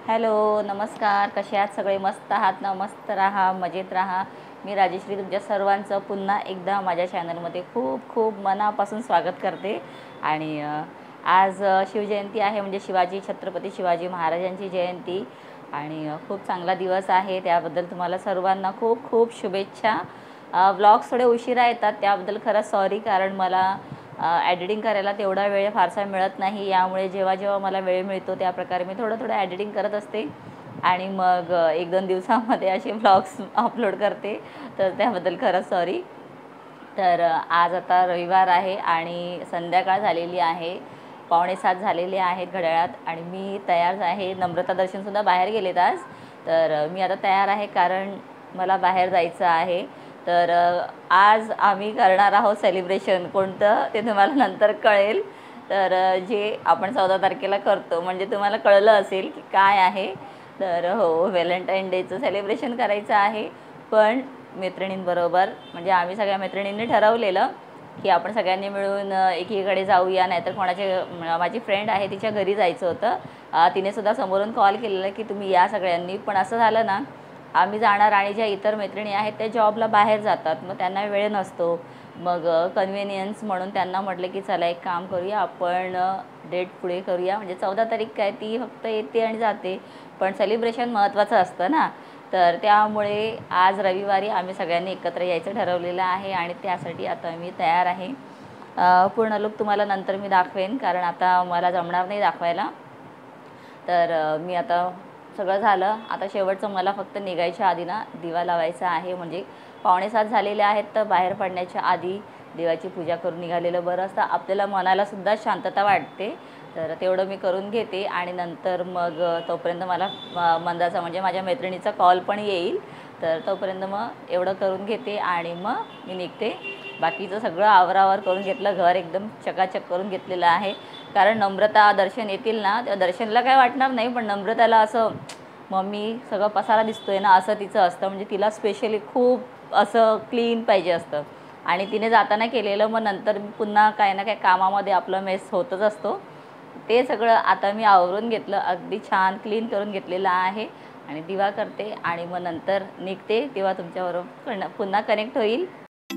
Hello, नमस्कार. कसे आहात सगळे? मस्त आहात ना? मस्त राहा, मजेत राहा. मी राजेश्री तुमच्या सर्वांचं पुन्हा एकदा माझ्या चॅनलमध्ये खूप खूप मनापासून स्वागत करते. आणि आज शिवजयंती आहे, म्हणजे छत्रपती शिवाजी महाराजांची जयंती. आणि खूप चांगला दिवस आहे, त्याबद्दल तुम्हाला सर्वांना खूप खूप शुभेच्छा. व्लॉग्स थोडे उशिरा येतात, त्याबद्दल खरंच सॉरी, कारण मला एडिटिंग करायला तेवढा वेळ फारसा मिळत नाही. यामुळे जेव्हा जेव्हा मला वेळ मिळतो त्याप्रकारे मी थोडं थोडं एडिटिंग करत असते आणि मग 1-2 दिवसामध्ये असे व्लॉग्स अपलोड करते. तर त्याबद्दल खरंच सॉरी. तर आज आता रविवार आहे आणि संध्याकाळ झालेली आहे, 6:45 झालेले आहेत घड्याळात. आणि मी तयार आहे. नम्रता दर्शनसुद्धा बाहेर गेलेत आज. तर मी आता तयार आहे, कारण मला बाहेर जायचं आहे. तर आज आम्ही करणार आहोत सेलिब्रेशन. कोणतं ते तुम्हाला नंतर कळेल. तर जे आपण 14 तारखेला करतो, म्हणजे तुम्हाला कळलं असेल की काय आहे. तर हो, व्हॅलेंटाईन डेचं सेलिब्रेशन करायचं आहे, पण मैत्रिणींबरोबर. म्हणजे आम्ही सगळ्या मैत्रिणींनी ठरवलेलं की आपण सगळ्यांनी मिळून एकीकडे जाऊया, नाहीतर माझी फ्रेंड आहे तिच्या घरी जायचं होतं. तिनेसुद्धा समोरून कॉल केलेला की तुम्ही या सगळ्यांनी. पण असं झालं ना, आम्ही जाणार आणि ज्या इतर मैत्रिणी आहेत त्या जॉबला बाहेर जातात, मग त्यांना वेळ नसतो. मग कन्व्हिनियन्स म्हणून त्यांना म्हटलं की चला एक काम करूया, आपण डेट पुढे करूया. म्हणजे 14 तारीख काय, ती फक्त येते आणि जाते, पण सेलिब्रेशन महत्त्वाचं असतं ना. तर त्यामुळे आज रविवारी आम्ही सगळ्यांनी एकत्र यायचं ठरवलेलं आहे आणि त्यासाठी आता मी तयार आहे. पूर्ण लूक तुम्हाला नंतर मी दाखवेन, कारण आता मला जमणार नाही दाखवायला. तर मी आता सगळं झालं. आता शेवटचं मला फक्त निघायच्या आधी ना दिवा लावायचा आहे. म्हणजे 6:45 झालेले आहेत, तर बाहेर पडण्याच्या आधी देवाची पूजा करून निघालेलं बरं असतं. आपल्याला मनालासुद्धा शांतता वाटते. तर तेवढं मी करून घेते आणि नंतर मग तोपर्यंत मला मंदाचा म्हणजे माझ्या मैत्रिणीचा कॉल पण येईल. तर तोपर्यंत मग एवढं करून घेते आणि मग मी निघते. बाकीचं सगळं आवरावर करून घेतलं, घर एकदम चकाचक करून घेतलेलं आहे. कारण नम्रता दर्शन येतील ना, त्या दर्शनला काय वाटणार नाही, पण नम्रताला असं मम्मी सगळं पसारा दिसतोय ना, असं तिचं असतं. म्हणजे तिला स्पेशली खूप असं क्लीन पाहिजे असतं. आणि तिने जाताना केलेलं, मग नंतर पुन्हा काय ना काय कामामध्ये आपलं मेस होतच असतो. ते सगळं आता मी आवरून घेतलं, अगदी छान क्लीन करून घेतलेलं आहे. आणि दिवा करते आणि मग नंतर निघते, तेव्हा तुमच्याबरोबर पुन्हा कनेक्ट होईल.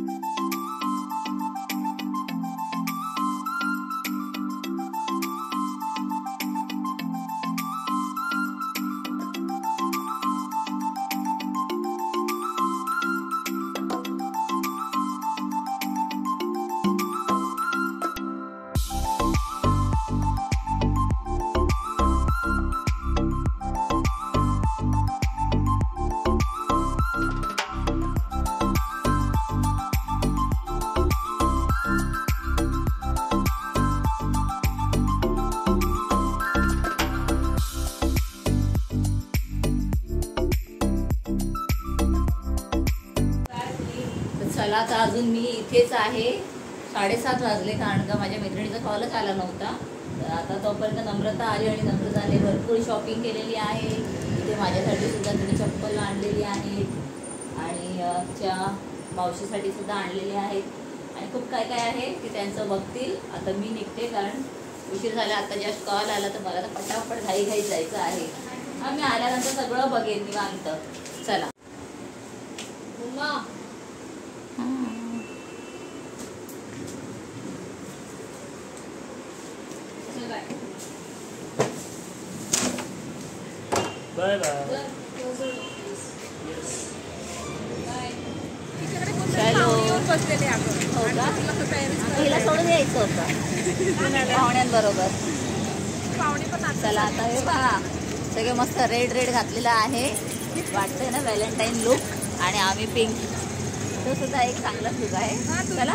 चला, आता अजून मी इथेच आहे. 7:30 वाजले, कारण का माझ्या मैत्रिणीचा कॉलच आला नव्हता. तर आता तोपर्यंत नम्रता आली आणि नम्रताने भरपूर शॉपिंग केलेली आहे. इथे माझ्यासाठी सुद्धा तिने चप्पल आणलेली आहे आणि त्या मावशीसाठी सुद्धा आणलेली आहेत. आणि खूप काय काय आहे की त्यांचं बघतील. आता मी निघते, कारण उशीर झाला. आता जस्ट कॉल आला, तर मला तर पटापट घाई जायचं आहे. मी आल्यानंतर सगळं बघेन निवांत. चला. Bye bye. हिला सोडून यायचं होतं पाहुण्यांबरोबर. चला, आता हे पहा, सगळे मस्त रेड घातलेलं आहे. वाटतंय ना व्हॅलेंटाईन लुक. आणि आम्ही पिंक, तो सुद्धा एक चांगला लुक आहे. चला,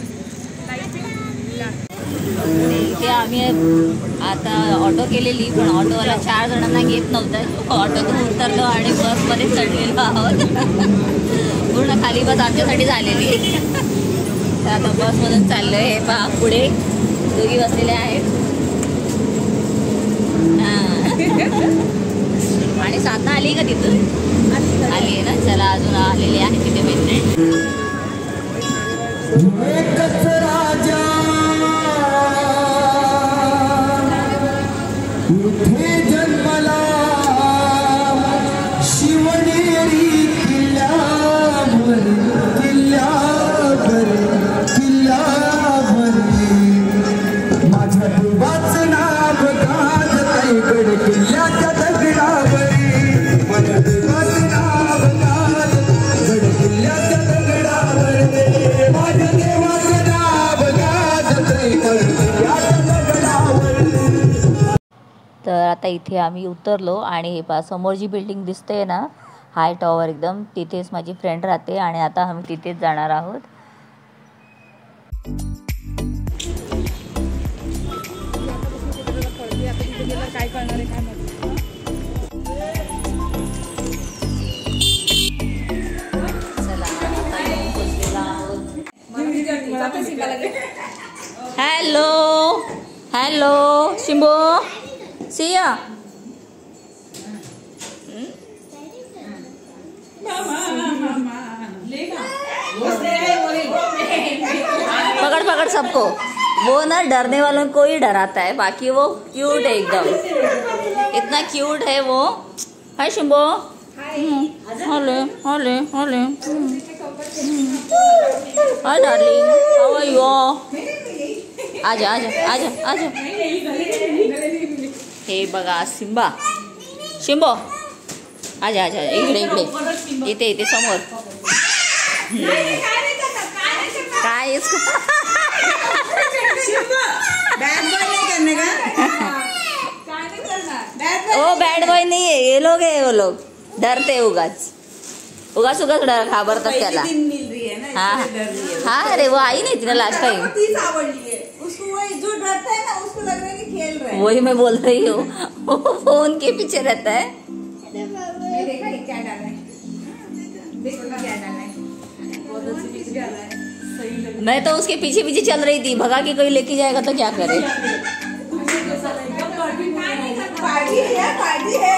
इथे आम्ही आता ऑटो केलेली, पण ऑटोवाला 4 जणांना घेत नव्हता. ऑटोतून उतरलो आणि बसमध्ये चढलेलो आहोत. पूर्ण खाली बस आमच्यासाठी झालेली. तर आता बसमधून चाललो आहे. हे पहा, पुढे दोघी बसलेले आहेत. आणि साधना आली का तिथून? आली आहे ना. चला, अजून आलेली आहे तिथे मैत्रीण. इथे जन्मला तर आता इथे आम्ही उतरलो आणि हे पहा समोर जी बिल्डिंग दिसते ना, हाय टॉवर एकदम, तिथेच माझी फ्रेंड राहते आणि आता आम्ही तिथेच जाणार आहोत. काय करणार आहे काय माहिती. हॅलो हॅलो शिंबो सिया. पकड़ पकड़ सबको. वो ना डरने वालों को ही डराता है, बाकी वो क्यूट है एकदम, इतना क्यूट है वो. हाय शिंबो. Hello hello hello. Hi darling, how are you. आजा आजा आजा आजा. हे बघा सिम्बा. शिंबो आजा आजा इकडे इकडे, इथे इथे समोर. काय इसको वो बैड बॉय नहीं है, ये लोग है, वो लोग डरते उगाच उगाच उगाच डर घाबरतात त्याला. हाँ हाँ अरे वो आई नहीं थी ना लास्ट टाइम, वही मैं बोल रही हूँ. वो फोन के पीछे रहता है. मैं तो उसके पीछे पीछे चल रही थी, भगा के कोई लेके जाएगा तो क्या करे. पार्टी है.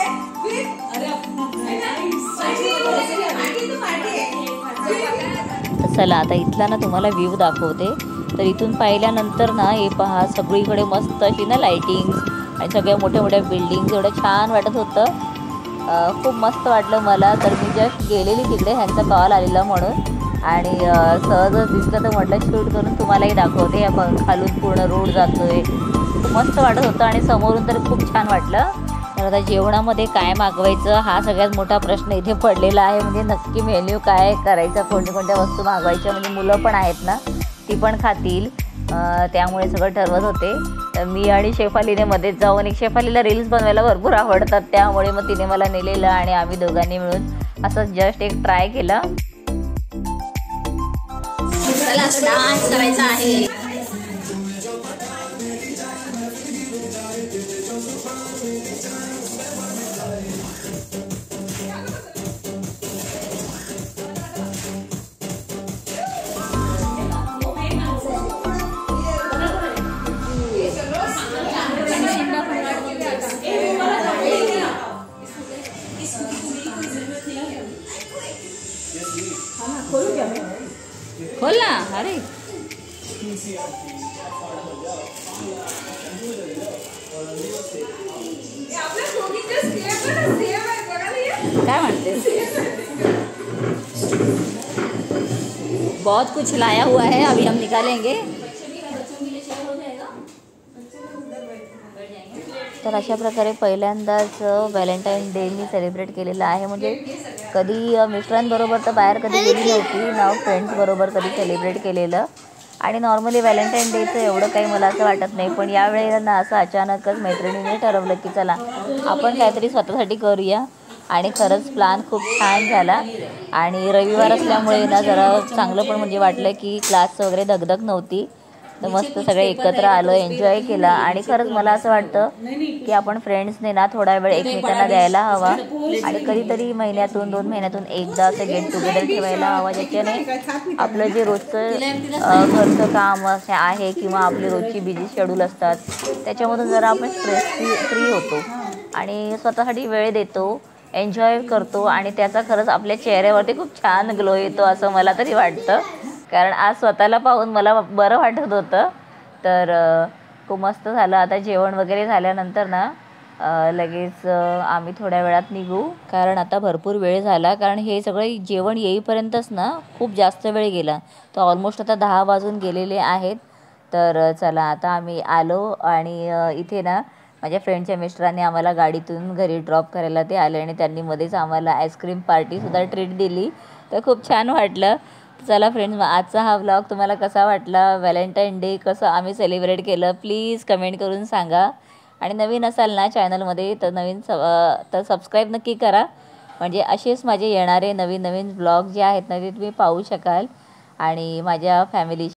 चला आता इथला ना तुम्हाला व्ह्यू दाखवते. तर इथून पाहिल्यानंतर ना हे पहा सगळीकडे मस्त अशी ना लाईटिंग्स आणि सगळ्या मोठ्या मोठ्या बिल्डिंग्स, एवढं छान वाटत होतं. खूप मस्त वाटलं मला. तर मी जस्ट गेलेली तिकडे, ह्यांचा कॉल आलेला म्हणून, आणि सहजच दिसलं तर म्हटलं शूट करून तुम्हालाही दाखवते. आपण खालून पूर्ण रोड जातोय, खूप मस्त वाटत होतं आणि समोरून तर खूप छान वाटलं. तर आता जेवणामध्ये काय मागवायचं हा सगळ्यात मोठा प्रश्न इथे पडलेला आहे. म्हणजे नक्की मेन्यू काय करायचा, कोणत्या कोणत्या वस्तू मागवायच्या, म्हणजे मुलं पण आहेत ना, ती पण खातील, त्यामुळे सगळं ठरवत होते. तर मी आणि शेफालीने मध्येच जाऊन, एक शेफालीला रील्स बनवायला भरपूर आवडतात, त्यामुळे मग तिने मला नेलेलं आणि आम्ही दोघांनी मिळून असं जस्ट एक ट्राय केलं. चला डान्स करायचा आहे. खोल ना. अरे क्या म्हणते. बहुत कुछ लाया हुआ है, अभी हम निकालेंगे. तर अशा प्रकारे पहिल्यांदाच व्हॅलेंटाईन डे मी सेलिब्रेट केलेला आहे. म्हणजे कधी मिस्टरांबरोबर तर बाहेर कधी गेली नव्हती ना, फ्रेंड्सबरोबर कधी सेलिब्रेट केलेलं. आणि नॉर्मली व्हॅलेंटाईन डेचं एवढं काही मला असं वाटत नाही, पण यावेळेला ना असं अचानकच मैत्रिणीने ठरवलं की चला आपण काहीतरी स्वतःसाठी करूया. आणि खरंच प्लॅन खूप छान झाला. आणि रविवार असल्यामुळे ना जरा चांगलं पण म्हणजे वाटलं की क्लासचं वगैरे दगदग नव्हती. तर मस्त सगळे एकत्र आलो, एन्जॉय केला. आणि खरंच मला असं वाटतं की आपण फ्रेंड्सने ना थोडा वेळ एकमेकांना द्यायला हवा, आणि कधीतरी महिन्यातून 2 महिन्यातून एकदा असं गेट टुगेदर ठेवायला हवा, ज्याच्याने आपलं जे रोजचं घरचं काम असं आहे किंवा आपली रोजची बिझी शेड्यूल असतात त्याच्यामधून जरा आपण स्ट्रेस फ्री होतो आणि स्वतःसाठी वेळ देतो, एन्जॉय करतो. आणि त्याचा खरंच आपल्या चेहऱ्यावरती खूप छान ग्लो येतो असं मला तरी वाटतं. कारण आज स्वतःला पाहून मला बरं वाटत होतं. तर खूप मस्त झालं. आता जेवण वगैरे झाल्यानंतर ना लगेच आम्ही थोड्या वेळात निघू, कारण आता भरपूर वेळ झाला. कारण हे सगळं जेवण येईपर्यंतच ना खूप जास्त वेळ गेला. तर ऑलमोस्ट आता 10 वाजून गेलेले आहेत. तर चला आता आम्ही आलो आणि इथे ना माझ्या फ्रेंडच्या मिस्टरांनी आम्हाला गाडीतून घरी ड्रॉप करायला ते आले आणि त्यांनी मध्येच आम्हाला आईस्क्रीम पार्टीसुद्धा ट्रीट दिली. तर खूप छान वाटलं. चला फ्रेंड्स, आजचा हा व्लॉग तुम्हाला कसा वाटला, व्हॅलेंटाईन डे कसं आम्ही सेलिब्रेट केलं, प्लीज कमेंट करून सांगा. आणि नवीन असाल ना चॅनलमध्ये तर तर सबस्क्राईब नक्की करा, म्हणजे असेच माझे येणारे नवीन नवीन ब्लॉग जे आहेत ना ते तुम्ही पाहू शकाल आणि माझ्या फॅमिली